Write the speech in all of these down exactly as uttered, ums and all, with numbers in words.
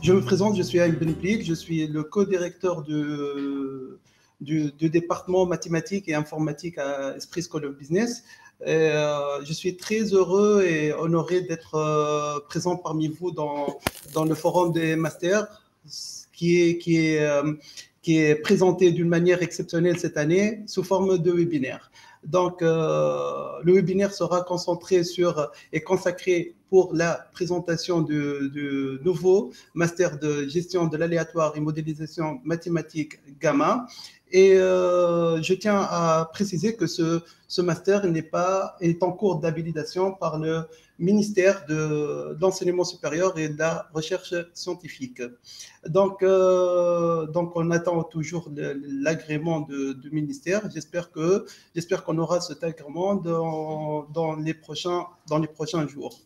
Je me présente, je suis Aïm Benplik, je suis le co-directeur de, du, du département mathématiques et informatique à Esprit School of Business. Et, euh, je suis très heureux et honoré d'être euh, présent parmi vous dans, dans le forum des masters qui est, qui est, euh, qui est présenté d'une manière exceptionnelle cette année sous forme de webinaire. Donc, euh, le webinaire sera concentré sur et consacré pour la présentation du, du nouveau master de gestion de l'aléatoire et modélisation mathématique Gamma. Et euh, je tiens à préciser que ce, ce master n'est pas, est en cours d'habilitation par le ministère de, de l'enseignement supérieur et de la recherche scientifique. Donc, euh, donc on attend toujours l'agrément du ministère. J'espère que, j'espère qu'on aura cet agrément dans, dans, les prochains, dans les prochains jours.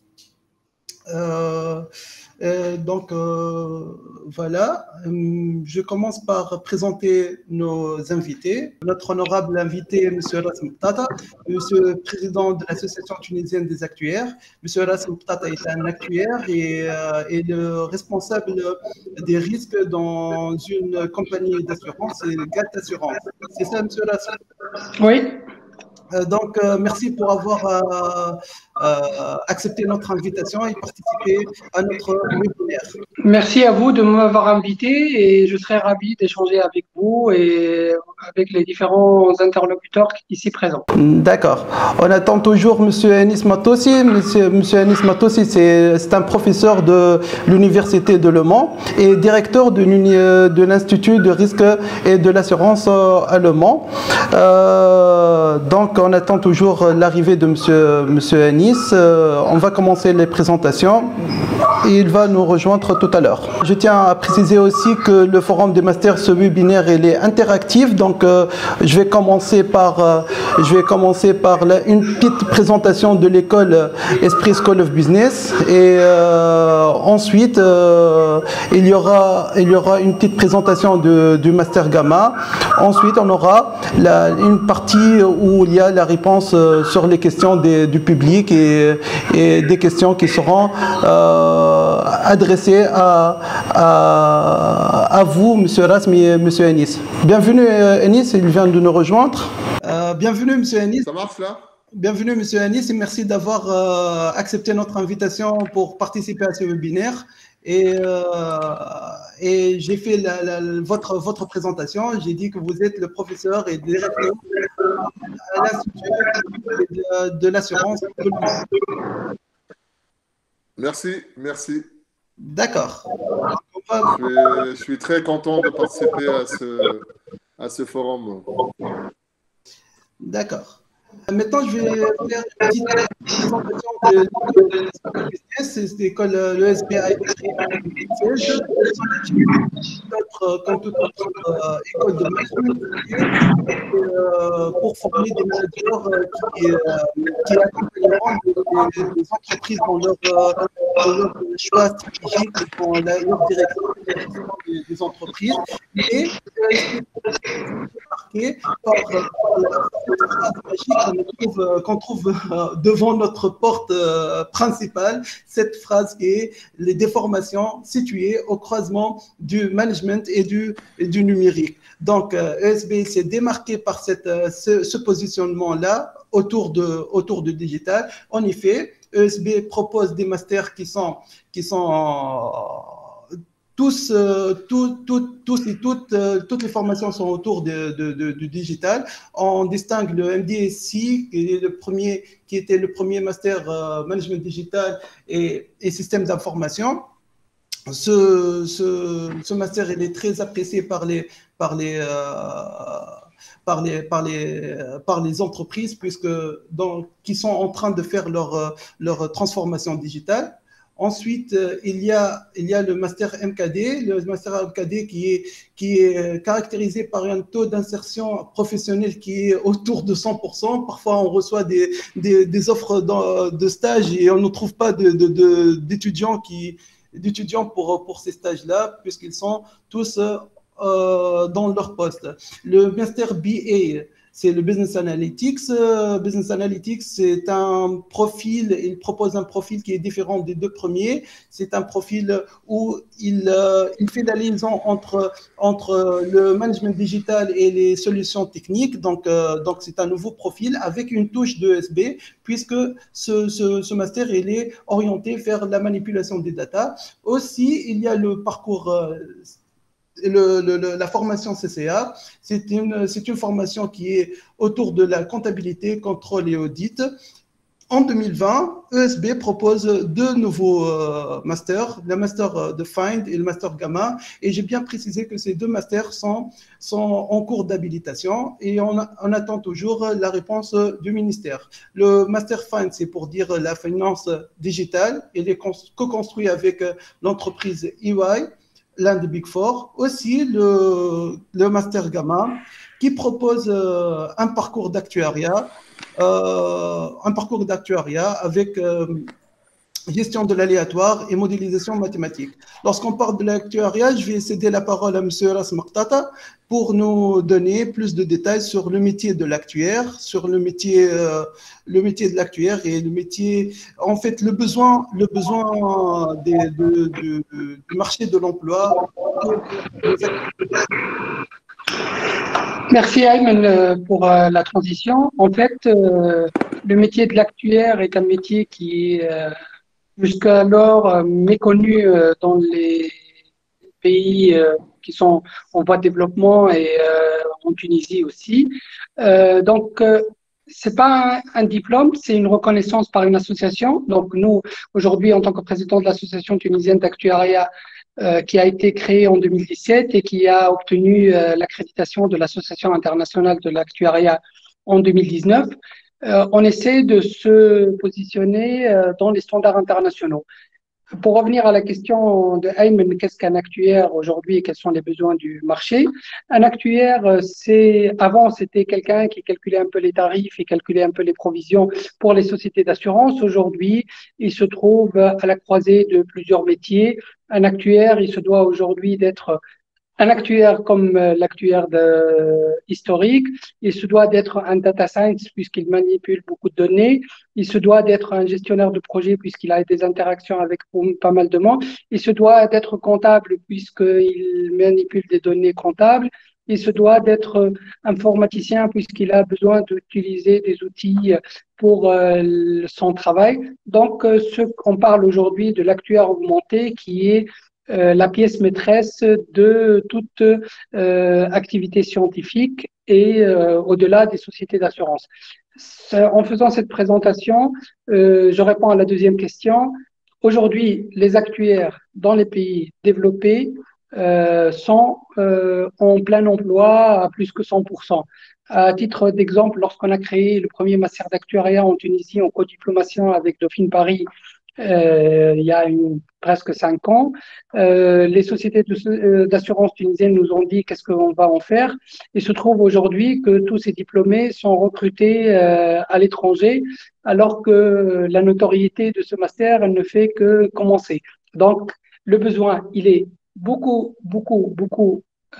Euh, euh, donc euh, voilà, je commence par présenter nos invités. Notre honorable invité, M. Rasim Ptata, M. le président de l'Association tunisienne des actuaires. M. Rasim Ptata est un actuaire et euh, est le responsable des risques dans une compagnie d'assurance, c'est G A T Assurance. C'est ça, M. Rasim? Oui. Euh, donc, euh, merci pour avoir euh, euh, accepté notre invitation et participé à notre webinaire. Merci à vous de m'avoir invité et je serai ravi d'échanger avec vous et avec les différents interlocuteurs ici présents. D'accord. On attend toujours M. Anis Matossi. Monsieur, Monsieur Anis Matossi, c'est un professeur de l'Université de Le Mans et directeur de, de l'Institut de risque et de l'assurance à Le Mans. Euh, donc, on attend toujours l'arrivée de Monsieur, Monsieur Anis. Euh, on va commencer les présentations et il va nous rejoindre tout à l'heure. Je tiens à préciser aussi que le forum des masters, ce webinaire, il est interactif. Donc, euh, je vais commencer par, euh, je vais commencer par la, une petite présentation de l'école Esprit School of Business et euh, ensuite euh, il y aura, il y aura une petite présentation de, du master Gamma. Ensuite, on aura la, une partie où il y a la réponse sur les questions des, du public et, et des questions qui seront euh, adressées à, à, à vous, M. Rasmi et M. Anis. Bienvenue, Anis, il vient de nous rejoindre. Euh, bienvenue, M. Anis. Ça marche là? Bienvenue, M. Anis, et merci d'avoir euh, accepté notre invitation pour participer à ce webinaire. Et, euh, et j'ai fait la, la, votre, votre présentation. J'ai dit que vous êtes le professeur et directeur à l'Institut de, de l'assurance. Merci, merci. D'accord. Je, je suis très content de participer à ce, à ce forum. D'accord. Maintenant, je vais faire une petite présentation de l'école business. C'est l'école, l'E S B a été créée en deux mille seize. Comme toute autre euh, école de management, euh, pour former des managers euh, qui, euh, qui accompagneront des, des entreprises dans leur, euh, dans leur choix stratégique, dans la, leur direction des, des entreprises. Et c'est marqué par, par la phrase magique qu'on trouve, qu'on trouve devant notre porte euh, principale, cette phrase qui est les déformations situées au croisement du management et du, et du numérique. Donc, euh, E S B s'est démarqué par cette, euh, ce, ce positionnement-là autour de, autour du digital. En effet, E S B propose des masters qui sont, qui sont euh, tous, euh, tout, tout, tous et toutes, euh, toutes les formations sont autour de, de, de, du digital. On distingue le M D S C, qui est le premier, qui était le premier master euh, management digital et, et systèmes d'information. Ce, ce, ce master, il est très apprécié par les, par les, euh, par les, par les, par les entreprises, puisque dans, qui sont en train de faire leur, leur transformation digitale. Ensuite, il y a, il y a le master M K D, le master M K D qui est, qui est caractérisé par un taux d'insertion professionnelle qui est autour de cent pour cent. Parfois, on reçoit des, des, des offres de, de stage et on ne trouve pas de, de, de, d'étudiants qui d'étudiants pour, pour ces stages-là, puisqu'ils sont tous euh, dans leur poste. Le master B A, c'est le Business Analytics. Euh, Business Analytics, c'est un profil, il propose un profil qui est différent des deux premiers. C'est un profil où il, euh, il fait la liaison entre, entre le management digital et les solutions techniques. Donc, euh, donc c'est un nouveau profil avec une touche de E S B, puisque ce, ce, ce master, il est orienté vers la manipulation des data. Aussi, il y a le parcours... Euh, Le, le, la formation C C A, c'est une, c'est une formation qui est autour de la comptabilité, contrôle et audit. En deux mille vingt, E S B propose deux nouveaux euh, masters, le master de Find et le master Gamma. Et j'ai bien précisé que ces deux masters sont, sont en cours d'habilitation et on, on attend toujours la réponse du ministère. Le master Find, c'est pour dire la finance digitale. Il est co-construit avec l'entreprise E Y, l'un des Big Four. Aussi, le, le master Gamma, qui propose euh, un parcours d'actuariat, euh, un parcours d'actuariat avec euh, gestion de l'aléatoire et modélisation mathématique. Lorsqu'on parle de l'actuariat, je vais céder la parole à M. Ras Maqtata pour nous donner plus de détails sur le métier de l'actuaire, sur le métier, euh, le métier de l'actuaire et le métier, en fait, le besoin, le besoin des, de, de, de, du marché de l'emploi. Merci Ayman pour la transition. En fait, euh, le métier de l'actuaire est un métier qui est euh, jusqu'alors euh, méconnu euh, dans les pays euh, qui sont en voie de développement et euh, en Tunisie aussi. Euh, donc, euh, c'est pas un, un diplôme, c'est une reconnaissance par une association. Donc, nous, aujourd'hui, en tant que président de l'association tunisienne d'actuariat, euh, qui a été créée en deux mille dix-sept et qui a obtenu euh, l'accréditation de l'Association internationale de l'actuariat en deux mille dix-neuf, euh, on essaie de se positionner euh, dans les standards internationaux. Pour revenir à la question de Ayman, qu'est-ce qu'un actuaire aujourd'hui et quels sont les besoins du marché? Un actuaire, c'est, avant, c'était quelqu'un qui calculait un peu les tarifs et calculait un peu les provisions pour les sociétés d'assurance. Aujourd'hui, il se trouve à la croisée de plusieurs métiers. Un actuaire, il se doit aujourd'hui d'être un actuaire comme l'actuaire historique, il se doit d'être un data science puisqu'il manipule beaucoup de données, il se doit d'être un gestionnaire de projet puisqu'il a des interactions avec pas mal de monde, il se doit d'être comptable puisqu'il manipule des données comptables, il se doit d'être informaticien puisqu'il a besoin d'utiliser des outils pour euh, son travail. Donc, euh, ce qu'on parle aujourd'hui de l'actuaire augmenté qui est Euh, la pièce maîtresse de toute euh, activité scientifique et euh, au-delà des sociétés d'assurance. En faisant cette présentation, euh, je réponds à la deuxième question. Aujourd'hui, les actuaires dans les pays développés euh, sont euh, en plein emploi à plus que cent pour cent. À titre d'exemple, lorsqu'on a créé le premier master d'actuariat en Tunisie en codiplomation avec Dauphine Paris, Euh, il y a une, presque cinq ans. Euh, les sociétés d'assurance tunisiennes nous ont dit qu'est-ce qu'on va en faire. Il se trouve aujourd'hui que tous ces diplômés sont recrutés euh, à l'étranger, alors que la notoriété de ce master, elle ne fait que commencer. Donc, le besoin, il est beaucoup, beaucoup, beaucoup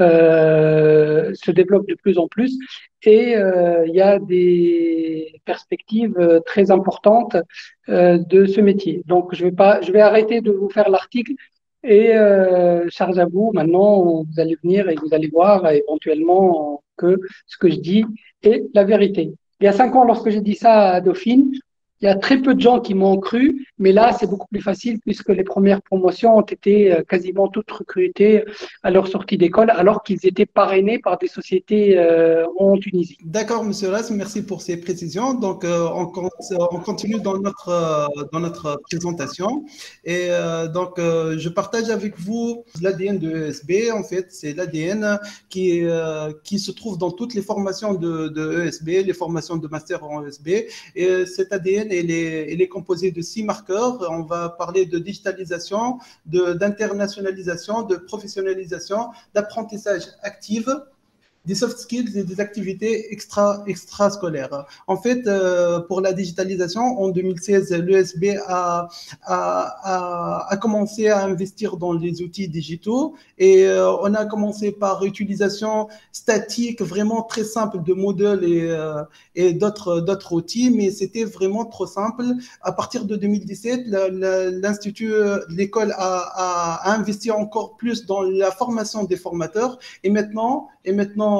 euh, se développe de plus en plus et euh, il y a des perspectives euh, très importantes euh, de ce métier. Donc, je vais pas, je vais arrêter de vous faire l'article et euh, charge à vous. Maintenant, vous allez venir et vous allez voir éventuellement que ce que je dis est la vérité. Il y a cinq ans, lorsque j'ai dit ça à Dauphine, il y a très peu de gens qui m'ont cru, mais là, c'est beaucoup plus facile puisque les premières promotions ont été quasiment toutes recrutées à leur sortie d'école, alors qu'ils étaient parrainés par des sociétés euh, en Tunisie. D'accord, Monsieur Ras, merci pour ces précisions. Donc, euh, on, on continue dans notre, euh, dans notre présentation. Et euh, donc, euh, je partage avec vous l'A D N de E S B. En fait, c'est l'A D N qui, euh, qui se trouve dans toutes les formations de, de E S B, les formations de master en E S B. Et cet A D N, il est, il est composé de six marqueurs. On va parler de digitalisation, de, d'internationalisation, de professionnalisation, d'apprentissage actif, des soft skills et des activités extra, extrascolaires. En fait, euh, pour la digitalisation, en deux mille seize, l'E S B a, a, a, a commencé à investir dans les outils digitaux et euh, on a commencé par utilisation statique vraiment très simple de Moodle et, euh, et d'autres, d'autres outils, mais c'était vraiment trop simple. À partir de deux mille dix-sept, l'Institut, l'école a, a, a investi encore plus dans la formation des formateurs et maintenant, et maintenant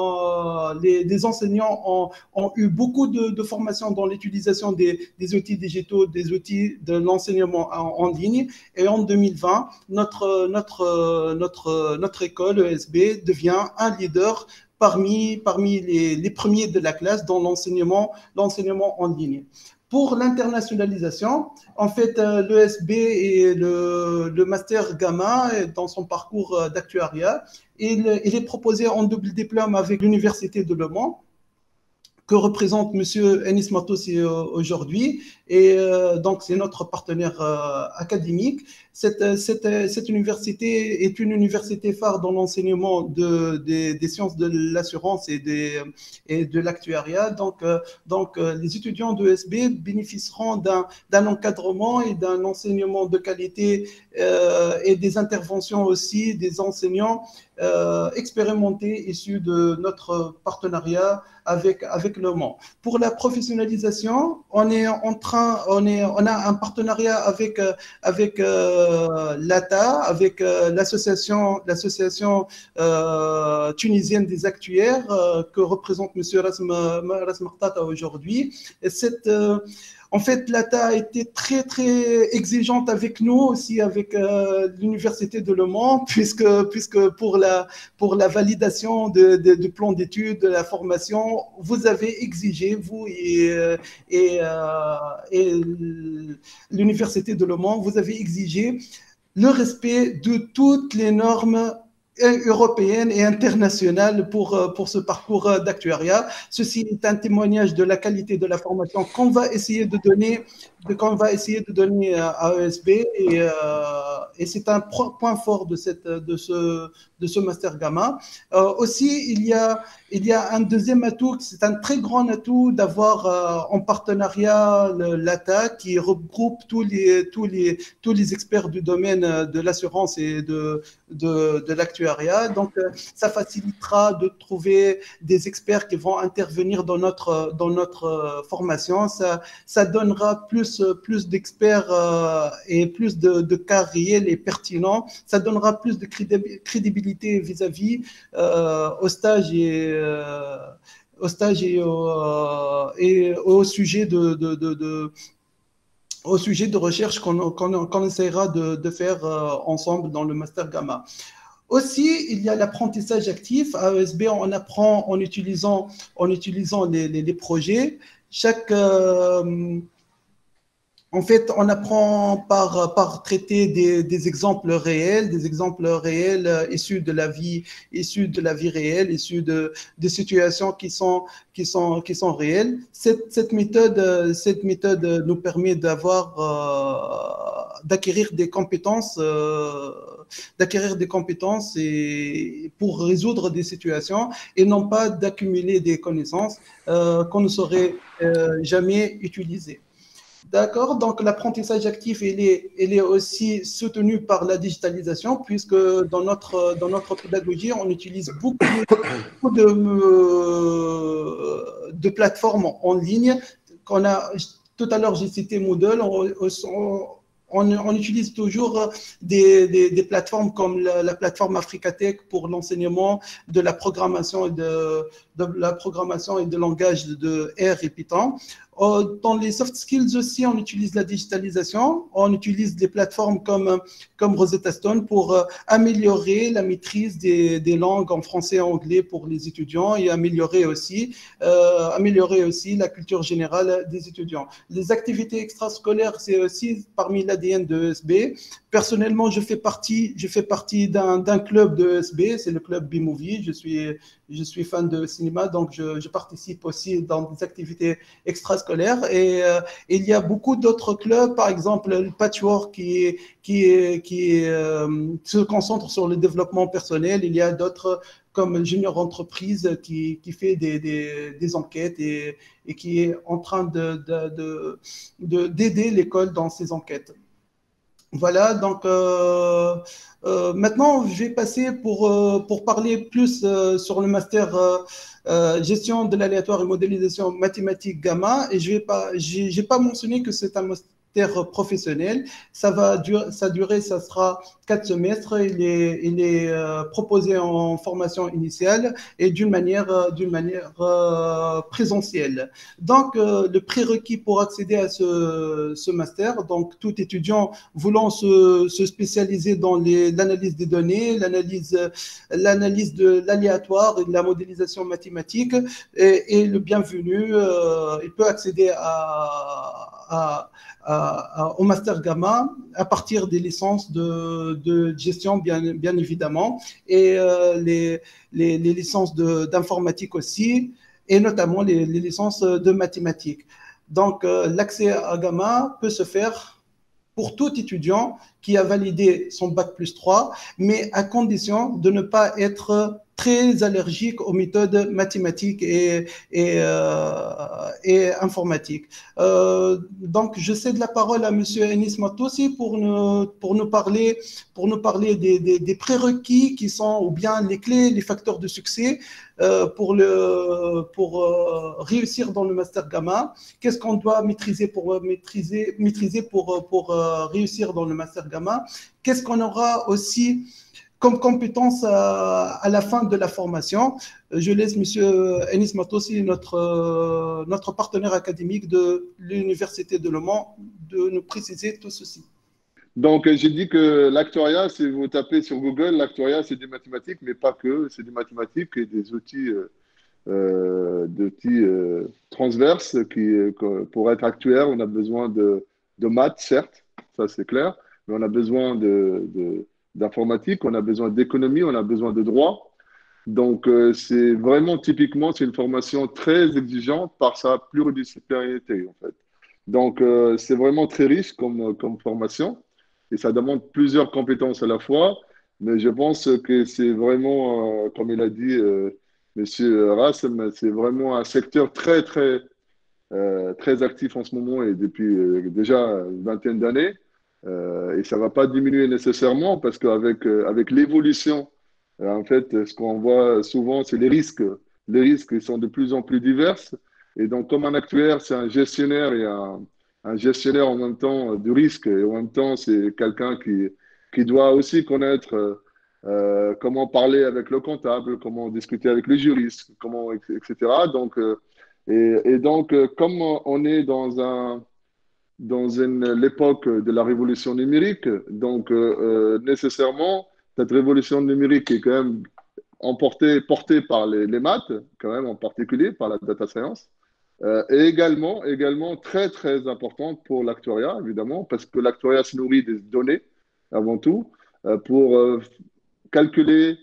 les, les enseignants ont, ont eu beaucoup de, de formation dans l'utilisation des, des outils digitaux, des outils de l'enseignement en, en ligne. Et en deux mille vingt, notre, notre, notre, notre école, E S B, devient un leader parmi, parmi les, les premiers de la classe dans l'enseignement, l'enseignement en ligne. Pour l'internationalisation, en fait, l'E S B et le, le master Gamma, dans son parcours d'actuariat, il, il est proposé en double diplôme avec l'Université de Le Mans, que représente M. Enis Matos aujourd'hui. Et euh, donc, c'est notre partenaire euh, académique. Cette, cette, cette université est une université phare dans l'enseignement de, des, des sciences de l'assurance et, des, et de l'actuariat. Donc, euh, donc euh, les étudiants de E S B bénéficieront d'un, d'un encadrement et d'un enseignement de qualité euh, et des interventions aussi des enseignants euh, expérimentés issus de notre partenariat avec, avec Le Mans. Pour la professionnalisation, on est en train, on, est, on a un partenariat avec, avec euh, l'A T A, avec euh, l'association, l'association euh, tunisienne des actuaires euh, que représente M. Rasm, Rasm Khtata aujourd'hui. Et cette, euh, en fait, l'A T A a été très, très exigeante avec nous, aussi avec euh, l'Université de Le Mans, puisque, puisque pour, la, pour la validation de, de, du plan d'études, de la formation, vous avez exigé, vous et, et, euh, et l'Université de Le Mans, vous avez exigé le respect de toutes les normes européenne et internationale pour, pour ce parcours d'actuariat. Ceci est un témoignage de la qualité de la formation qu'on va essayer de donner, de, qu'on va essayer de donner à E S B et, euh, et c'est un point fort de, cette, de, ce, de ce Master Gamma. Euh, aussi, il y, a, il y a un deuxième atout, c'est un très grand atout d'avoir euh, en partenariat l'A T A qui regroupe tous les, tous, les, tous les experts du domaine de l'assurance et de, de, de l'actuariat. Donc, ça facilitera de trouver des experts qui vont intervenir dans notre, dans notre formation. Ça, ça donnera plus, plus d'experts euh, et plus de, de cas réels et pertinents. Ça donnera plus de crédibilité vis-à-vis euh, au stage et, euh, au, stage et, au, euh, et au sujet de, de, de, de au sujet de recherche qu'on qu'on, qu'on essaiera de, de faire euh, ensemble dans le Master Gamma. Aussi, il y a l'apprentissage actif. À E S B, on apprend en utilisant, en utilisant les, les, les projets. Chaque, euh, en fait, on apprend par, par traiter des, des exemples réels, des exemples réels issus de la vie, issus de la vie réelle, issus de, de situations qui sont, qui sont, qui sont réelles. Cette, cette méthode, cette méthode nous permet d'avoir, euh, d'acquérir des compétences, euh, d'acquérir des compétences et pour résoudre des situations et non pas d'accumuler des connaissances euh, qu'on ne saurait euh, jamais utiliser. D'accord, donc l'apprentissage actif, il est, il est aussi soutenu par la digitalisation, puisque dans notre, dans notre pédagogie, on utilise beaucoup de, beaucoup de, euh, de plateformes en ligne. Qu'on a, tout à l'heure, j'ai cité Moodle, on, on, on, on utilise toujours des, des, des plateformes comme la, la plateforme Africatech pour l'enseignement de la programmation et de, de la programmation et de langage de R et Python. Dans les soft skills aussi, on utilise la digitalisation, on utilise des plateformes comme, comme Rosetta Stone pour améliorer la maîtrise des, des langues en français et en anglais pour les étudiants et améliorer aussi, euh, améliorer aussi la culture générale des étudiants. Les activités extrascolaires, c'est aussi parmi l'A D N de E S B. Personnellement, je fais partie, je fais partie d'un, d'un club de E S B, c'est le club B-Movie. Je suis, je suis fan de cinéma, donc je, je participe aussi dans des activités extrascolaires. Et euh, il y a beaucoup d'autres clubs, par exemple le Patchwork qui, qui, qui euh, se concentre sur le développement personnel. Il y a d'autres comme Junior Entreprise qui, qui fait des, des, des enquêtes et, et qui est en train de, de, de, de, d'aider l'école dans ses enquêtes. Voilà, donc euh, euh, maintenant je vais passer pour, euh, pour parler plus euh, sur le master euh, euh, gestion de l'aléatoire et modélisation mathématique gamma. Et je vais pas, j'ai, j'ai pas mentionné que c'est un master professionnel. Ça va durer, sa durée, ça sera quatre semestres. Il est, il est euh, proposé en formation initiale et d'une manière, euh, d'une manière euh, présentielle. Donc, euh, le prérequis pour accéder à ce, ce master, donc tout étudiant voulant se, se spécialiser dans les, l'analyse des données, l'analyse, l'analyse de l'aléatoire et de la modélisation mathématique est, est le bienvenu. Euh, il peut accéder à, à, à, à, au master gamma à partir des licences de, de gestion, bien, bien évidemment, et euh, les, les, les licences de, d'informatique aussi, et notamment les, les licences de mathématiques. Donc, euh, l'accès à gamma peut se faire pour tout étudiant qui a validé son bac plus trois, mais à condition de ne pas être très allergique aux méthodes mathématiques et, et, euh, et informatiques. Euh, donc, je cède la parole à Monsieur Enis Matossi pour nous, pour nous parler, pour nous parler des, des, des prérequis qui sont, ou bien les clés, les facteurs de succès euh, pour, le, pour euh, réussir dans le master gamma. Qu'est-ce qu'on doit maîtriser pour, maîtriser, maîtriser pour, pour euh, réussir dans le master gamma? Qu'est-ce qu'on aura aussi comme compétence à, à la fin de la formation? Je laisse M. Enis Matossi, notre, notre partenaire académique de l'Université de Le Mans, de nous préciser tout ceci. Donc, j'ai dit que l'actuariat, si vous tapez sur Google, l'actuariat, c'est des mathématiques, mais pas que, c'est des mathématiques et des outils, euh, d'outils euh, transverses. Qui, que pour être actuaire, on a besoin de, de maths, certes, ça c'est clair, mais on a besoin de, de, d'informatique, on a besoin d'économie, on a besoin de droit. Donc, euh, c'est vraiment typiquement, c'est une formation très exigeante par sa pluridisciplinarité, en fait. Donc, euh, c'est vraiment très riche comme, comme formation et ça demande plusieurs compétences à la fois. Mais je pense que c'est vraiment, euh, comme il a dit euh, Monsieur Rassem, c'est vraiment un secteur très, très, euh, très actif en ce moment et depuis euh, déjà une vingtaine d'années. Euh, et ça ne va pas diminuer nécessairement parce qu'avec euh, avec l'évolution, euh, en fait, ce qu'on voit souvent, c'est les risques. Les risques ils sont de plus en plus divers. Et donc, comme un actuaire, c'est un gestionnaire et un, un gestionnaire en même temps du risque. Et en même temps, c'est quelqu'un qui, qui doit aussi connaître euh, euh, comment parler avec le comptable, comment discuter avec le juriste, comment, et cetera. Donc, euh, et, et donc, euh, comme on est dans un dans une, l'époque de la révolution numérique. Donc, euh, euh, nécessairement, cette révolution numérique est quand même emportée, portée par les, les maths, quand même en particulier, par la data science, euh, et également, également très, très importante pour l'actuariat, évidemment, parce que l'actuariat se nourrit des données, avant tout, euh, pour euh, calculer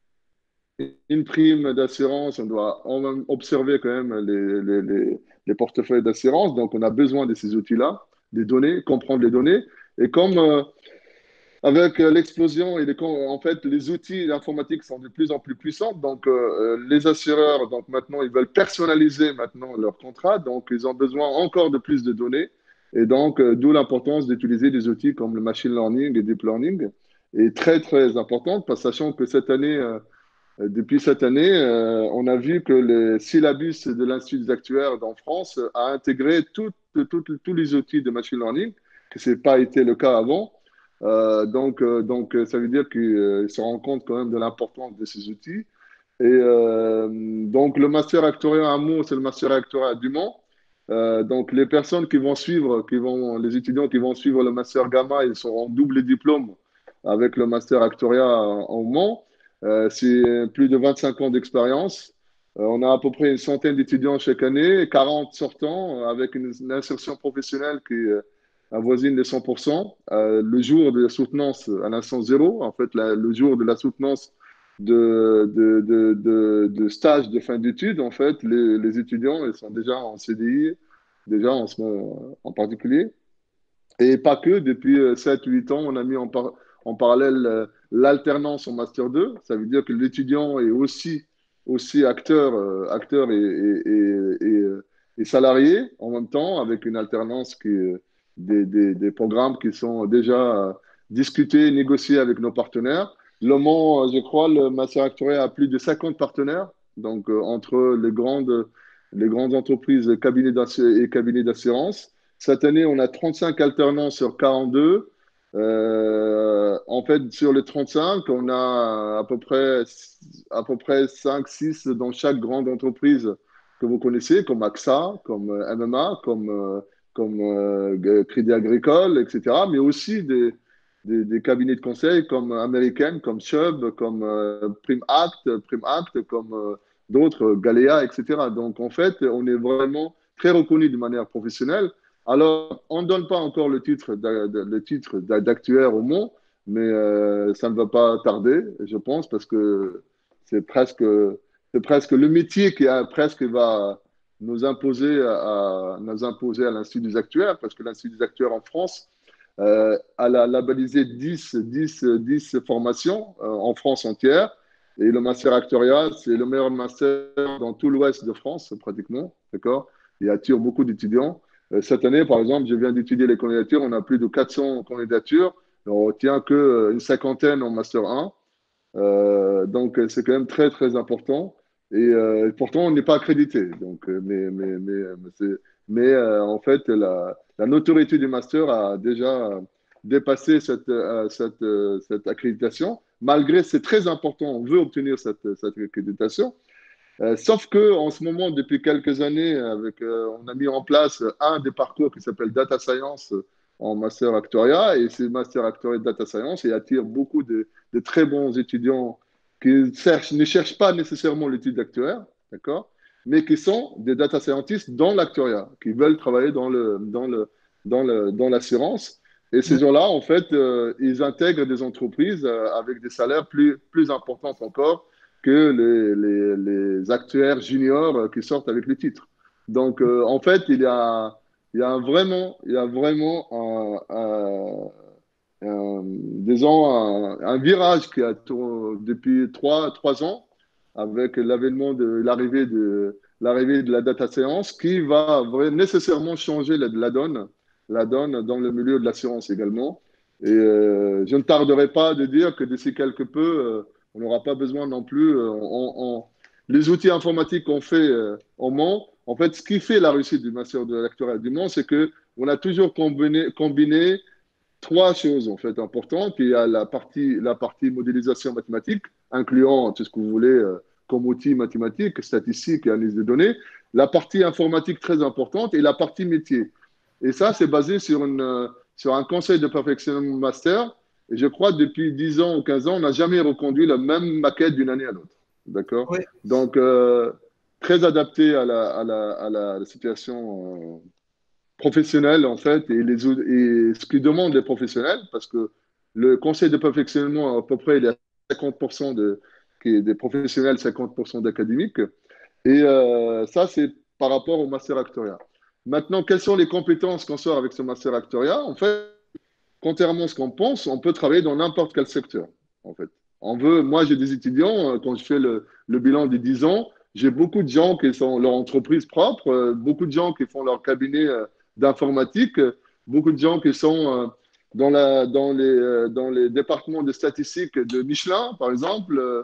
une prime d'assurance, on doit observer quand même les, les, les, les portefeuilles d'assurance. Donc, on a besoin de ces outils-là, des données, comprendre les données. Et comme euh, avec l'explosion et les, en fait, les outils informatiques sont de plus en plus puissants, donc euh, les assureurs, donc maintenant, ils veulent personnaliser maintenant leur contrat. Donc, ils ont besoin encore de plus de données. Et donc, euh, d'où l'importance d'utiliser des outils comme le machine learning et deep learning. Et très, très importante, parce, sachant que cette année, euh, depuis cette année, euh, on a vu que le syllabus de l'Institut des actuaires en France a intégré tout, tout, tous les outils de machine learning, que ce n'a pas été le cas avant. Euh, donc, euh, donc, ça veut dire qu'ils se rendent compte quand même de l'importance de ces outils. Et euh, donc, le master actuariat, un mot, c'est le master actuariat du Mans. Euh, donc, les personnes qui vont suivre, qui vont, les étudiants qui vont suivre le master gamma, ils seront en double diplôme avec le master actuariat en Mans. Euh, c'est plus de vingt-cinq ans d'expérience. Euh, on a à peu près une centaine d'étudiants chaque année, quarante sortants, avec une, une insertion professionnelle qui euh, avoisine les cent pour cent. Euh, le jour de la soutenance à l'instant zéro, en fait, la, le jour de la soutenance de, de, de, de, de stage de fin d'études, en fait, les, les étudiants ils sont déjà en C D I, déjà en ce moment en particulier. Et pas que, depuis sept huit ans, on a mis en, par, en parallèle euh, l'alternance en Master deux. Ça veut dire que l'étudiant est aussi, aussi acteur, euh, acteur et, et, et, et, euh, et salarié en même temps, avec une alternance qui est des, des, des programmes qui sont déjà discutés, négociés avec nos partenaires. Le Mans, je crois, le Master Actuariat a plus de cinquante partenaires, donc euh, entre les grandes, les grandes entreprises cabinets et cabinets d'assurance. Cette année, on a trente-cinq alternants sur quarante-deux. Euh, en fait, sur les trente-cinq, on a à peu près, à peu près cinq six dans chaque grande entreprise que vous connaissez, comme A X A, comme M M A, comme, euh, comme euh, Crédit Agricole, et cetera, mais aussi des, des, des cabinets de conseil comme American, comme Chubb, comme euh, Prime Act, Prime Act, comme euh, d'autres, Galea, et cetera. Donc, en fait, on est vraiment très reconnu de manière professionnelle. Alors, on ne donne pas encore le titre d'actuaire au Mans, mais euh, ça ne va pas tarder, je pense, parce que c'est presque, c'est presque le métier qui a, presque va nous imposer à, nous imposer à l'Institut des actuaires, parce que l'Institut des actuaires en France euh, a labellisé dix, dix, dix formations euh, en France entière. Et le master actuariat, c'est le meilleur master dans tout l'ouest de France, pratiquement. D'accord? Il attire beaucoup d'étudiants. Cette année, par exemple, je viens d'étudier les candidatures. On a plus de quatre cents candidatures. On ne retient qu'une cinquantaine en Master un. Euh, donc, c'est quand même très, très important. Et euh, pourtant, on n'est pas accrédité. Donc, mais mais, mais, mais, mais euh, en fait, la, la notoriété du Master a déjà dépassé cette, euh, cette, euh, cette accréditation. Malgré, c'est très important, on veut obtenir cette, cette accréditation. Euh, sauf que en ce moment, depuis quelques années, avec, euh, on a mis en place un des parcours qui s'appelle Data Science en Master Actuariat, et c'est Master Actuariat Data Science et attire beaucoup de, de très bons étudiants qui cherchent, ne cherchent pas nécessairement l'étude d'actuaire, d'accord, mais qui sont des data scientists dans l'actuariat, qui veulent travailler dans le, dans le, dans le, dans l'assurance. Et ces gens-là, en fait, euh, ils intègrent des entreprises euh, avec des salaires plus, plus importants encore que les, les, les actuaires juniors qui sortent avec le titre. Donc, euh, en fait, il y a, il y a vraiment, il y a vraiment un, un, un, disons, un, un virage qui a depuis trois, trois ans avec l'avènement de l'arrivée de l'arrivée de la data science qui va nécessairement changer la, la donne, la donne dans le milieu de l'assurance également. Et euh, je ne tarderai pas de dire que d'ici quelque peu, euh, on n'aura pas besoin non plus. Euh, on, on, les outils informatiques qu'on fait euh, au Mans, en fait, ce qui fait la réussite du master de l'actuariat du Mans, c'est qu'on a toujours combiné, combiné trois choses en fait importantes. Il y a la partie, la partie modélisation mathématique, incluant tout ce que vous voulez euh, comme outils mathématiques, statistiques et analyse de données. La partie informatique très importante et la partie métier. Et ça, c'est basé sur, une, sur un conseil de perfectionnement master. Et je crois que depuis dix ans ou quinze ans, on n'a jamais reconduit la même maquette d'une année à l'autre. D'accord? Oui. Donc, euh, très adapté à la, à la, à la situation euh, professionnelle, en fait, et, les, et ce que demandent les professionnels, parce que le conseil de perfectionnement, à peu près, il est à cinquante pour cent de, des professionnels, cinquante pour cent d'académiques. Et euh, ça, c'est par rapport au master actuariat. Maintenant, quelles sont les compétences qu'on sort avec ce master actuariat? En fait, contrairement à ce qu'on pense, on peut travailler dans n'importe quel secteur. En fait, on veut. Moi, j'ai des étudiants. Quand je fais le, le bilan des dix ans, j'ai beaucoup de gens qui sont leur entreprise propre, beaucoup de gens qui font leur cabinet d'informatique, beaucoup de gens qui sont dans, la, dans, les, dans les départements de statistiques de Michelin, par exemple,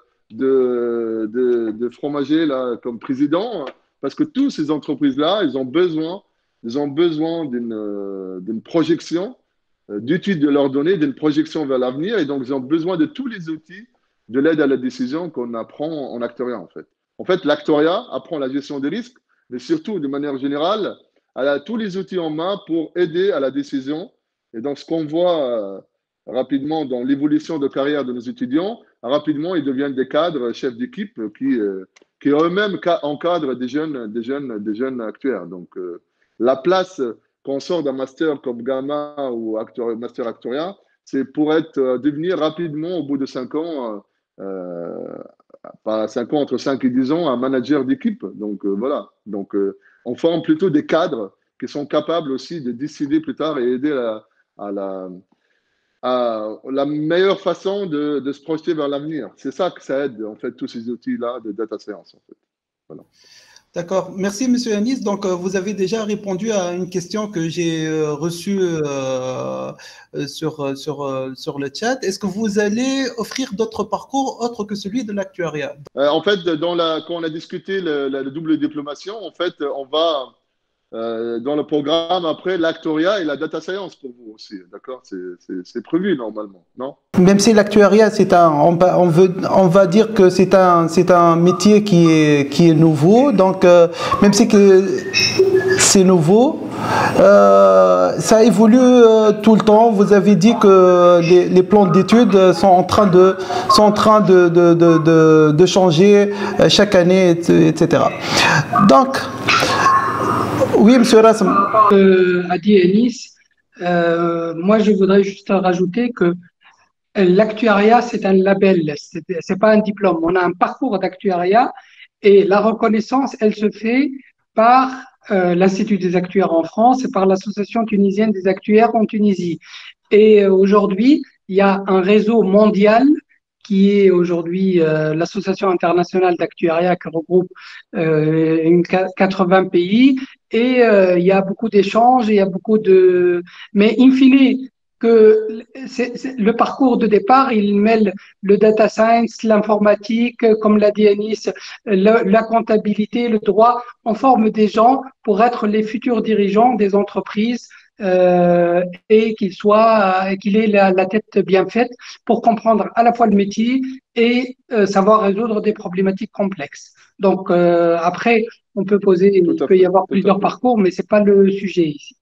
de, de, de fromager là, comme président, parce que toutes ces entreprises-là, ils ont besoin, ils ont besoin d'une, d'une projection, d'études de leurs données, d'une projection vers l'avenir, et donc ils ont besoin de tous les outils de l'aide à la décision qu'on apprend en actuariat, en fait. En fait, l'actuariat apprend la gestion des risques, mais surtout, de manière générale, elle a tous les outils en main pour aider à la décision. Et donc, ce qu'on voit euh, rapidement dans l'évolution de carrière de nos étudiants, rapidement, ils deviennent des cadres, chefs d'équipe qui, euh, qui eux-mêmes encadrent des jeunes, des jeunes, des jeunes actuaires. Donc, euh, la place qu'on sort d'un master comme Gamma ou actuaire, master actuariat, c'est pour être, euh, devenir rapidement, au bout de cinq ans, euh, pas cinq ans, entre cinq et dix ans, un manager d'équipe. Donc, euh, voilà. Donc, euh, on forme plutôt des cadres qui sont capables aussi de décider plus tard et aider à, à la, à la meilleure façon de, de se projeter vers l'avenir. C'est ça que ça aide, en fait, tous ces outils-là de data science, en fait. Voilà. D'accord. Merci, Monsieur Anis. Donc, euh, vous avez déjà répondu à une question que j'ai euh, reçue euh, euh, sur, euh, sur, euh, sur le chat. Est-ce que vous allez offrir d'autres parcours autres que celui de l'actuariat? Euh, en fait, dans la, quand on a discuté le, la, le double diplomation, en fait, on va euh, dans le programme après l'actuariat et la data science pour vous aussi. D'accord? C'est prévu normalement, non? Même si l'actuariat, c'est un, on, on, veut, on va dire que c'est un, c'est un métier qui est, qui est nouveau. Donc, euh, même si c'est nouveau, euh, ça évolue euh, tout le temps. Vous avez dit que les, les plans d'études sont en train de, sont en train de, de, de, de, de changer chaque année, et cetera. Donc, oui, Monsieur Rassam. Euh, Adi Anis, euh, moi je voudrais juste rajouter que l'actuariat, c'est un label, c'est c'est pas un diplôme. On a un parcours d'actuariat et la reconnaissance, elle se fait par euh, l'Institut des actuaires en France et par l'Association tunisienne des actuaires en Tunisie. Et euh, aujourd'hui, il y a un réseau mondial qui est aujourd'hui euh, l'Association internationale d'actuariat qui regroupe euh, une quatre-vingts pays. Et euh, il y a beaucoup d'échanges, il y a beaucoup de… Mais in fine, que c'est, c'est, le parcours de départ, il mêle le data science, l'informatique, comme l'a dit Anis, le, la comptabilité, le droit. On forme des gens pour être les futurs dirigeants des entreprises euh, et qu'ils soient, qu'il ait la, la tête bien faite pour comprendre à la fois le métier et euh, savoir résoudre des problématiques complexes. Donc euh, après, on peut poser, Tout il à peut y fait, avoir tout à plusieurs fait. parcours, mais c'est pas le sujet ici.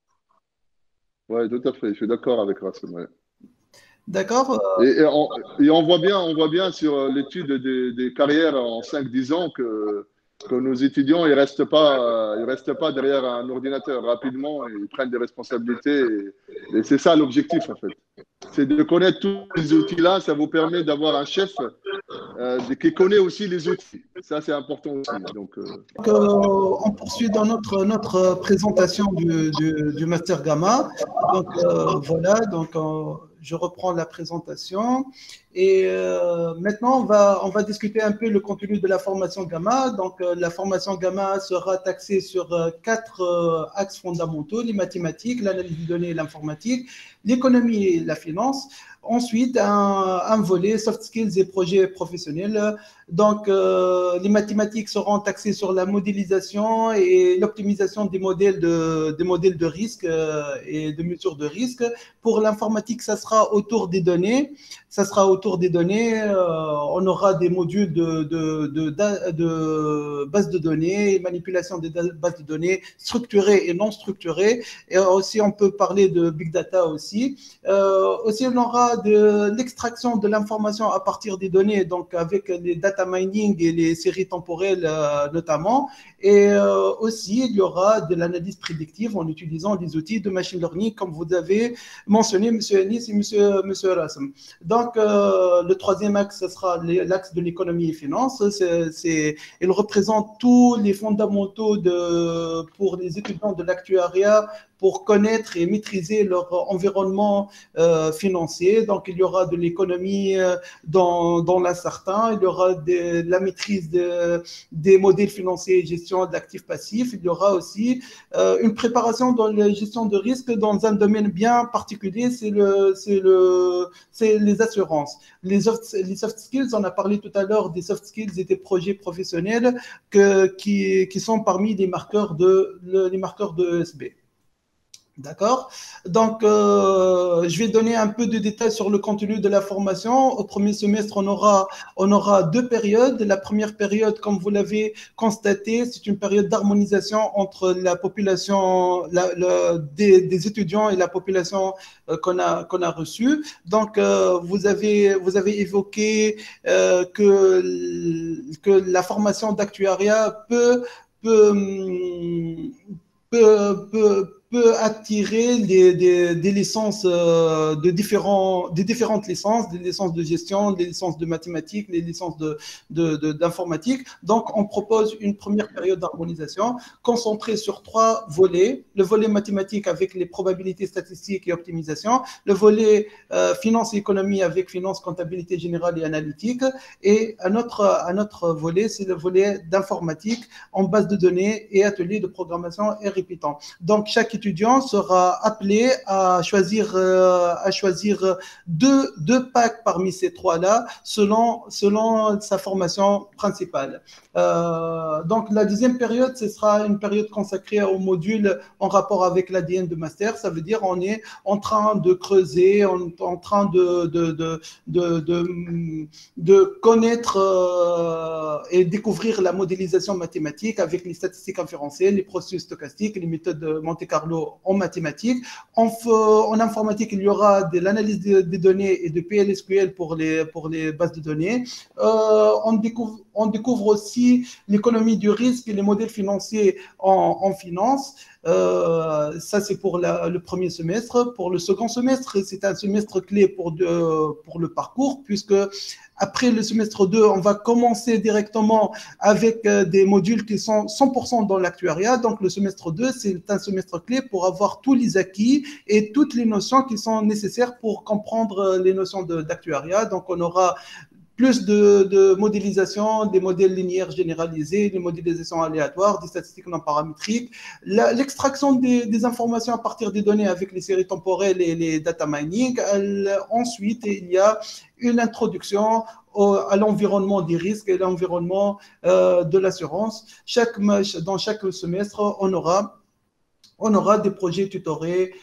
Oui, tout à fait. Je suis d'accord avec Rassem. Ouais. D'accord. Et, et, on, et on voit bien, on voit bien sur l'étude des, des carrières en cinq dix ans que, que nos étudiants ils restent pas, ils restent pas derrière un ordinateur. Rapidement, ils prennent des responsabilités. Et, et c'est ça l'objectif, en fait. C'est de connaître tous ces outils-là. Ça vous permet d'avoir un chef euh, qui connaît aussi les outils. Ça, c'est important aussi. Donc, euh... donc euh, on poursuit dans notre, notre présentation du, du, du Master Gamma. Donc, euh, voilà. Donc, euh, je reprends la présentation. Et euh, maintenant, on va, on va discuter un peu le contenu de la formation Gamma. Donc, euh, la formation Gamma sera taxée sur euh, quatre euh, axes fondamentaux, les mathématiques, l'analyse de données et l'informatique, l'économie et la finance. Ensuite, un, un volet soft skills et projets professionnels. Donc, euh, les mathématiques seront taxées sur la modélisation et l'optimisation des modèles de, des modèles de risque euh, et de mesure de risque. Pour l'informatique, ça sera autour des données. Ça sera autour des données. Euh, on aura des modules de, de, de, de, de base de données, manipulation des bases de données structurées et non structurées. Et aussi, on peut parler de big data aussi. Euh, aussi, on aura de l'extraction de l'information à partir des données, donc avec les data mining et les séries temporelles euh, notamment. Et euh, aussi, il y aura de l'analyse prédictive en utilisant les outils de machine learning, comme vous avez mentionné, M. Anis et M. Monsieur Rassem. Donc, euh, le troisième axe, ce sera l'axe de l'économie et finance. C'est, c'est, il représente tous les fondamentaux de, pour les étudiants de l'actuariat pour connaître et maîtriser leur environnement euh, financier. Donc, il y aura de l'économie euh, dans, dans l'incertain, il y aura de, de la maîtrise de, des modèles financiers et gestion d'actifs passifs. Il y aura aussi euh, une préparation dans la gestion de risque dans un domaine bien particulier, c'est le, c'est le, c'est les assurances. Les soft, les soft skills, on a parlé tout à l'heure des soft skills et des projets professionnels que, qui, qui sont parmi les marqueurs de, le, les marqueurs de E S B. D'accord. Donc, euh, je vais donner un peu de détails sur le contenu de la formation. Au premier semestre, on aura, on aura deux périodes. La première période, comme vous l'avez constaté, c'est une période d'harmonisation entre la population la, la, des, des étudiants et la population euh, qu'on a, qu'on a reçue. Donc, euh, vous, avez, vous avez évoqué euh, que, que la formation d'actuariat peut, peut, peut, peut peut attirer des, des, des licences euh, de différents, des différentes licences, des licences de gestion, des licences de mathématiques, des licences de, de, de, d'informatique. Donc, on propose une première période d'harmonisation concentrée sur trois volets. Le volet mathématique avec les probabilités statistiques et optimisation, le volet euh, finance et économie avec finance, comptabilité générale et analytique, et un autre, un autre volet, c'est le volet d'informatique en base de données et atelier de programmation et répétant. Donc, chaque étudiant sera appelé à choisir, euh, à choisir deux, deux packs parmi ces trois-là selon, selon sa formation principale. Euh, donc, la deuxième période, ce sera une période consacrée au module en rapport avec l'A D N de master. Ça veut dire on est en train de creuser, on est en train de, de, de, de, de, de connaître euh, et découvrir la modélisation mathématique avec les statistiques inférentielles, les processus stochastiques, les méthodes de Monte-Carlo en mathématiques. En, en informatique, il y aura de l'analyse des données et de P L S Q L pour les, pour les bases de données. Euh, on, découvre, on découvre aussi l'économie du risque et les modèles financiers en, en finance. Euh, ça, c'est pour la, le premier semestre. Pour le second semestre, c'est un semestre clé pour, de, pour le parcours, puisque après le semestre deux, on va commencer directement avec des modules qui sont cent pour cent dans l'actuariat. Donc, le semestre deux, c'est un semestre clé pour avoir tous les acquis et toutes les notions qui sont nécessaires pour comprendre les notions d'actuariat. Donc, on aura plus de, de modélisation, des modèles linéaires généralisés, des modélisations aléatoires, des statistiques non paramétriques, l'extraction des, des informations à partir des données avec les séries temporelles et les data mining. Elle, ensuite, il y a une introduction au, à l'environnement des risques et l'environnement euh, de l'assurance. Chaque, dans chaque semestre, on aura, on aura des projets tutorés,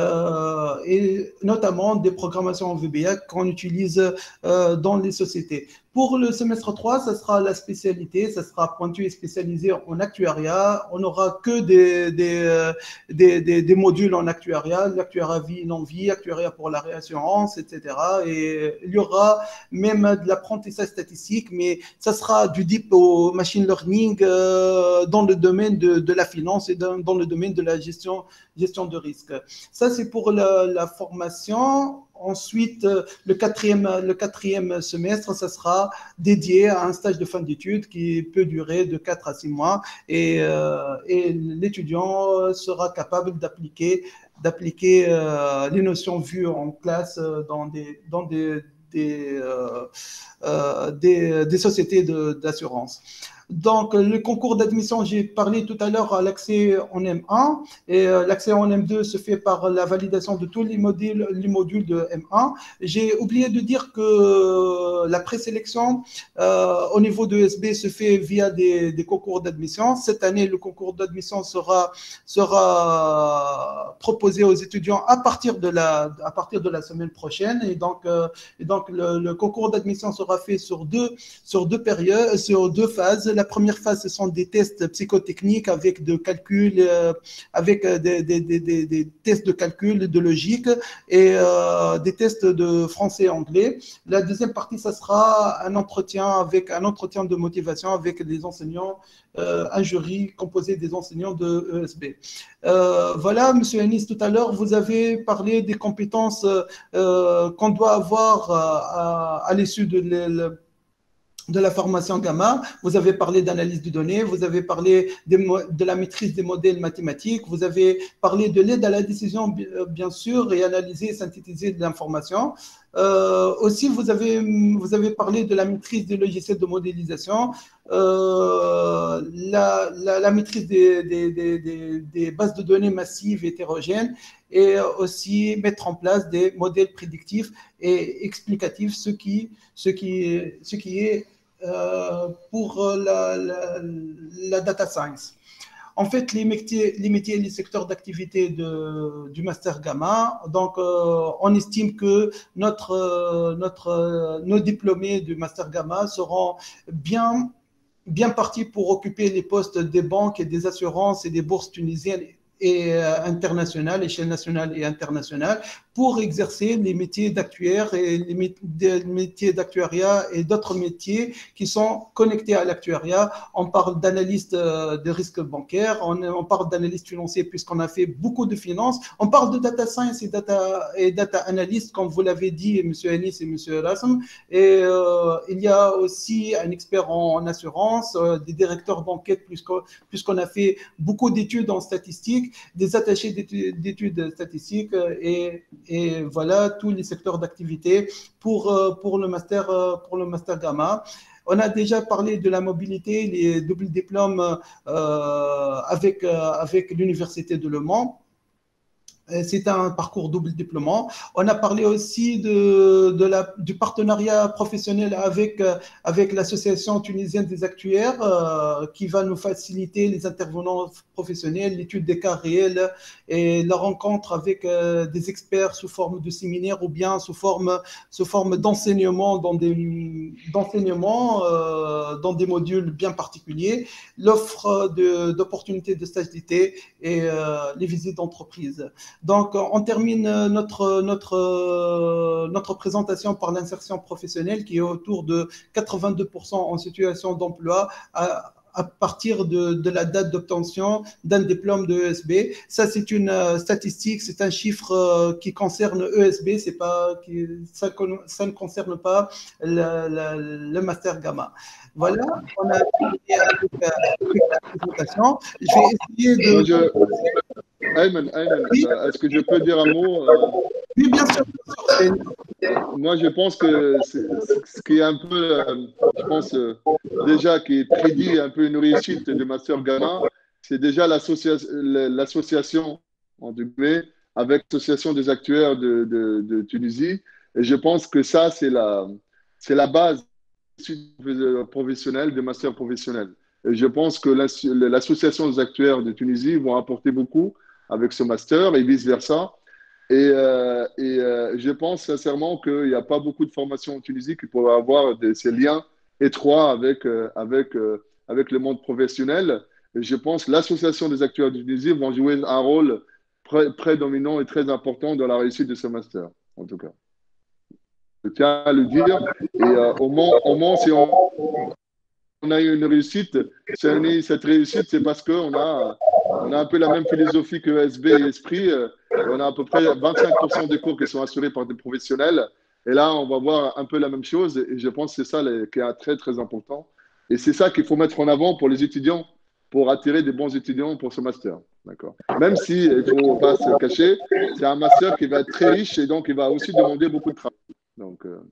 Euh, et notamment des programmations en V B A qu'on utilise euh, dans les sociétés. Pour le semestre trois, ça sera la spécialité, ça sera pointu et spécialisé en actuariat. On n'aura que des, des, des, des, des modules en actuariat, l'actuariat vie, non-vie, actuariat pour la réassurance, et cetera. Et il y aura même de l'apprentissage statistique, mais ça sera du deep au machine learning euh, dans le domaine de, de la finance et dans, dans le domaine de la gestion, gestion de risque. Ça, c'est pour la, la formation. Ensuite, le quatrième, le quatrième semestre, ça sera dédié à un stage de fin d'études qui peut durer de quatre à six mois et, euh, et l'étudiant sera capable d'appliquer, d'appliquer euh, les notions vues en classe dans des, dans des, des, euh, euh, des, des sociétés d'assurance. Donc, le concours d'admission, j'ai parlé tout à l'heure à l'accès en M un et euh, l'accès en M deux se fait par la validation de tous les modules, les modules de M un. J'ai oublié de dire que la présélection euh, au niveau de E S B se fait via des, des concours d'admission. Cette année, le concours d'admission sera, sera proposé aux étudiants à partir de la, à partir de la semaine prochaine. Et donc, euh, et donc le, le concours d'admission sera fait sur deux, sur deux périodes, sur deux phases. La première phase, ce sont des tests psychotechniques avec de calcul, euh, avec des, des, des, des, des tests de calcul, de logique et euh, des tests de français et anglais. La deuxième partie, ça sera un entretien avec un entretien de motivation avec des enseignants, euh, un jury composé des enseignants de E S B. Euh, voilà, Monsieur Anis, tout à l'heure, vous avez parlé des compétences euh, qu'on doit avoir à, à, à l'issue de l', de la formation Gamma. Vous avez parlé d'analyse de données, vous avez parlé de, de la maîtrise des modèles mathématiques, vous avez parlé de l'aide à la décision, bien sûr, et analyser et synthétiser de l'information. Euh, aussi, vous avez, vous avez parlé de la maîtrise des logiciels de modélisation, euh, la, la, la maîtrise des, des, des, des, des bases de données massives hétérogènes et aussi mettre en place des modèles prédictifs et explicatifs, ce qui, ce qui, ce qui est euh, pour la, la, la data science. En fait, les métiers, les métiers et les secteurs d'activité de, du Master Gamma, donc euh, on estime que notre, euh, notre, euh, nos diplômés du Master Gamma seront bien, bien partis pour occuper les postes des banques et des assurances et des bourses tunisiennes et euh, internationales, échelle nationale et internationale, pour exercer les métiers d'actuaire et les métiers d'actuariat et d'autres métiers qui sont connectés à l'actuariat. On parle d'analyste de risque bancaire, on, on parle d'analyste financier puisqu'on a fait beaucoup de finances, on parle de data science et data, et data analyst, comme vous l'avez dit, M. Anis et M. Rassam. Et euh, il y a aussi un expert en, en assurance, euh, des directeurs d'enquête, puisqu'on, puisqu'on a fait beaucoup d'études en statistiques, des attachés d'études, d'études statistiques, et, et voilà tous les secteurs d'activité pour, pour, le master, pour le master Gamma. On a déjà parlé de la mobilité, les doubles diplômes euh, avec, euh, avec l'Université de Le Mans. C'est un parcours double diplôme. On a parlé aussi de, de la, du partenariat professionnel avec, avec l'Association tunisienne des actuaires euh, qui va nous faciliter les intervenants professionnels, l'étude des cas réels et la rencontre avec euh, des experts sous forme de séminaire ou bien sous forme, sous forme d'enseignement dans des, d'enseignement, euh, dans des modules bien particuliers, l'offre de, d'opportunités de stage d'été et euh, les visites d'entreprise. Donc, on termine notre, notre, notre présentation par l'insertion professionnelle qui est autour de quatre-vingt-deux pour cent en situation d'emploi à, à partir de, de la date d'obtention d'un diplôme de E S B. Ça, c'est une euh, statistique, c'est un chiffre euh, qui concerne E S B, c'est pas, qui, ça, ça ne concerne pas le, le, le master Gamma. Voilà, on a terminé avec, avec la présentation. Je vais essayer de... Moi, je... Ayman, Ayman, oui. Est-ce que je peux dire un mot euh... Oui, bien sûr. Bien sûr. Moi, je pense que c'est, ce qui est un peu, euh, je pense, euh, déjà qui prédit un peu une réussite de Master Gamma, c'est déjà l'associa- l'association, en deux mai, avec l'Association des actuaires de, de, de Tunisie. Et je pense que ça, c'est la, c'est la base professionnelle, de master professionnel. Et je pense que l'Association des actuaires de Tunisie vont apporter beaucoup avec ce master et vice-versa. Et, euh, et euh, je pense sincèrement qu'il n'y a pas beaucoup de formations en Tunisie qui pourraient avoir de, ces liens étroits avec, euh, avec, euh, avec le monde professionnel. Et je pense que l'Association des actuaires de Tunisie vont jouer un rôle pré prédominant et très important dans la réussite de ce master, en tout cas. Je tiens à le dire. Et euh, au Mans, au Mans, si on, on a eu une réussite, cette réussite, c'est parce qu'on a, on a un peu la même philosophie que E S B et Esprit. On a à peu près vingt-cinq pour cent des cours qui sont assurés par des professionnels. Et là, on va voir un peu la même chose. Et je pense que c'est ça les, qui est très, très important. Et c'est ça qu'il faut mettre en avant pour les étudiants, pour attirer des bons étudiants pour ce master. D'accord. Même si, il ne faut pas se cacher, c'est un master qui va être très riche et donc il va aussi demander beaucoup de travail. Donc, euh...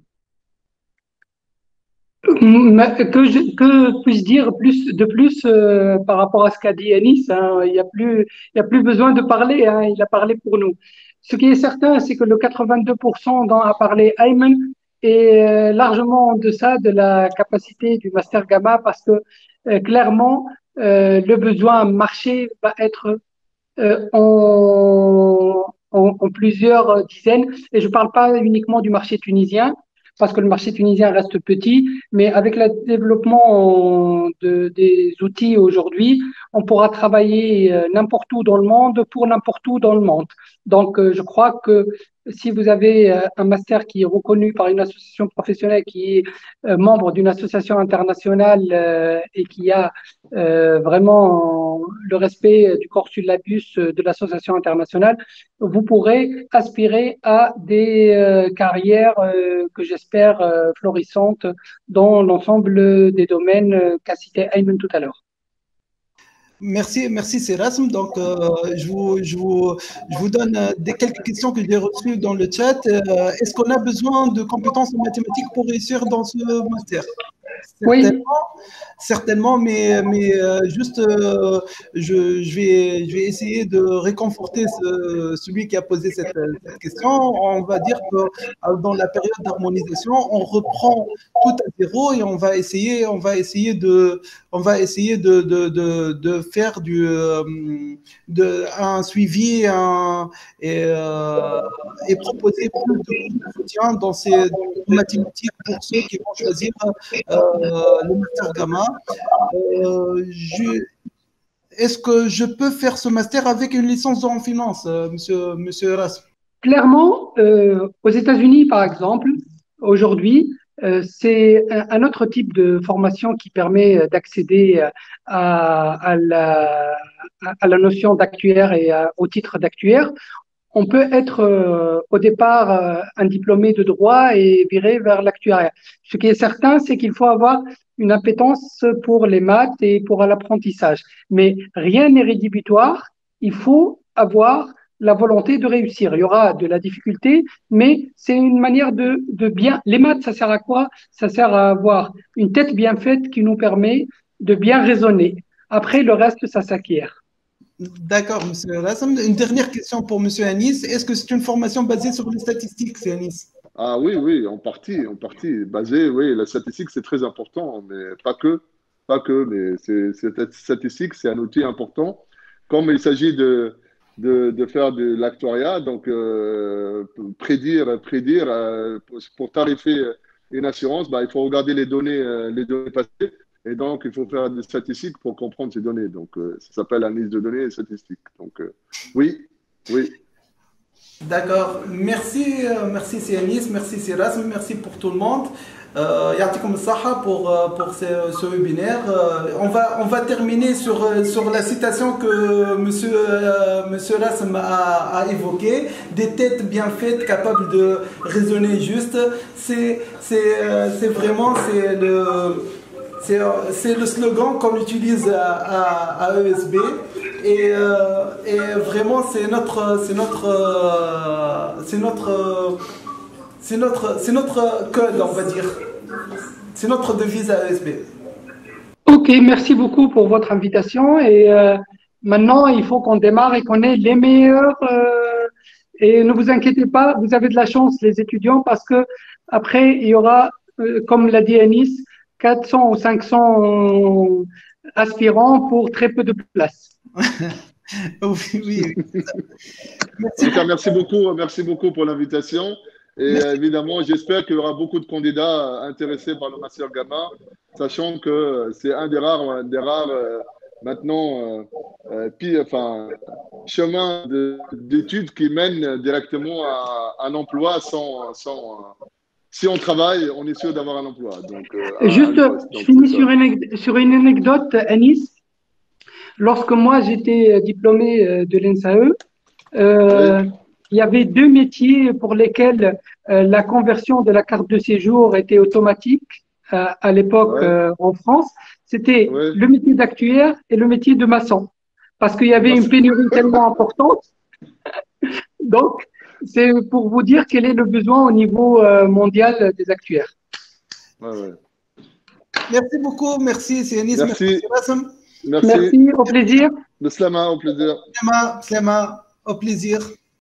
Que, je, que puis-je dire plus, de plus euh, par rapport à ce qu'a dit Anis, hein, il n'y a plus, il y a plus besoin de parler, hein, il a parlé pour nous. Ce qui est certain, c'est que le quatre-vingt-deux pour cent dont a parlé Ayman est euh, largement en deçà de la capacité du Master Gamma parce que euh, clairement, euh, le besoin marché va être euh, en, en, en plusieurs dizaines. Et je ne parle pas uniquement du marché tunisien, parce que le marché tunisien reste petit, mais avec le développement de, des outils aujourd'hui, on pourra travailler n'importe où dans le monde pour n'importe où dans le monde. Donc, je crois que si vous avez un master qui est reconnu par une association professionnelle, qui est membre d'une association internationale et qui a vraiment le respect du corpus labus de l'association internationale, vous pourrez aspirer à des carrières que j'espère florissantes dans l'ensemble des domaines qu'a cité Ayman tout à l'heure. Merci, merci Sérasme. Donc, euh, je, vous, je, vous, je vous donne euh, des quelques questions que j'ai reçues dans le chat. Euh, est-ce qu'on a besoin de compétences en mathématiques pour réussir dans ce master? Certainement, oui. certainement, mais, mais euh, juste, euh, je, je, vais, je vais essayer de réconforter ce, celui qui a posé cette, cette question. On va dire que dans la période d'harmonisation, on reprend tout à zéro et on va essayer, on va essayer de, on va essayer de, de, de, de faire du, de, un suivi un, et, euh, et proposer plus de soutien dans ces dans les mathématiques pour ceux qui vont choisir euh, le master Gamma. Euh, Est-ce que je peux faire ce master avec une licence en finance, euh, monsieur, monsieur Erasme? clairement, euh, aux États-Unis, par exemple, aujourd'hui, euh, c'est un, un autre type de formation qui permet d'accéder à, à, la, à la notion d'actuaire et à- au titre d'actuaire. On peut être euh, au départ euh, un diplômé de droit et virer vers l'actuariat. Ce qui est certain, c'est qu'il faut avoir une appétence pour les maths et pour l'apprentissage. Mais rien n'est rédhibitoire. Il faut avoir la volonté de réussir. Il y aura de la difficulté, mais c'est une manière de, de bien. Les maths, ça sert à quoi? Ça sert à avoir une tête bien faite qui nous permet de bien raisonner. Après, le reste, ça s'acquiert. D'accord, monsieur Rassam. Une dernière question pour monsieur Anis. Est-ce que c'est une formation basée sur les statistiques, c'est Anis? Ah oui, oui, en partie, en partie. Basé, oui, la statistique, c'est très important, mais pas que, pas que, mais c'est, c'est- statistique, c'est un outil important. Comme il s'agit de, de, de faire de l'actuariat, donc euh, prédire, prédire euh, pour, pour tarifer une assurance, bah, il faut regarder les données, euh, les données passées, et donc il faut faire des statistiques pour comprendre ces données. Donc euh, ça s'appelle analyse de données et statistiques. Donc euh, oui, oui. D'accord. Merci, euh, merci c'est Anis, merci c'est Rasm, merci pour tout le monde. Euh, Ya'tikum as-saha pour, euh, pour ce, ce webinaire. Euh, on, va, on va terminer sur, euh, sur la citation que monsieur, euh, monsieur Rasm a, a évoquée. Des têtes bien faites, capables de raisonner juste. C'est c'est, euh, c'est vraiment c'est le, c'est, euh, c'est le slogan qu'on utilise à, à, à E S B. Et, euh, et vraiment, c'est notre, c'est notre, euh, c'est notre, euh, c'est notre, c'est notre code, on va dire. C'est notre devise à E S B. Ok, merci beaucoup pour votre invitation. Et euh, maintenant, il faut qu'on démarre et qu'on ait les meilleurs. euh, et ne vous inquiétez pas, vous avez de la chance, les étudiants, parce que après, il y aura, euh, comme l'a dit Anis, quatre cents ou cinq cents aspirants pour très peu de places. Oui, oui. En tout cas, merci beaucoup, merci beaucoup pour l'invitation. Et Merci. euh, évidemment, j'espère qu'il y aura beaucoup de candidats intéressés par le Master Gamma, sachant que c'est un des rares, des rares euh, maintenant, euh, euh, pi- enfin, chemins de- d'études qui mènent directement à, à un emploi sans, sans, euh, si on travaille, on est sûr d'avoir un emploi, donc euh, un, un Juste, poste. je Donc c'est finis ça. sur une, sur une anecdote, Anis. Lorsque moi, j'étais diplômé euh, de l'E N S A E, Oui, Euh, il y avait deux métiers pour lesquels euh, la conversion de la carte de séjour était automatique euh, à l'époque ouais, euh, en France. C'était ouais. le métier d'actuaire et le métier de maçon, parce qu'il y avait une Merci. pénurie tellement importante. Donc, c'est pour vous dire quel est le besoin au niveau euh, mondial des actuaires. Ouais, ouais. Merci beaucoup. Merci, c'est Anis. Merci, Merci, c'est Rassam. merci. Merci, au plaisir. Le slama, au plaisir. Slema, Slema, au plaisir.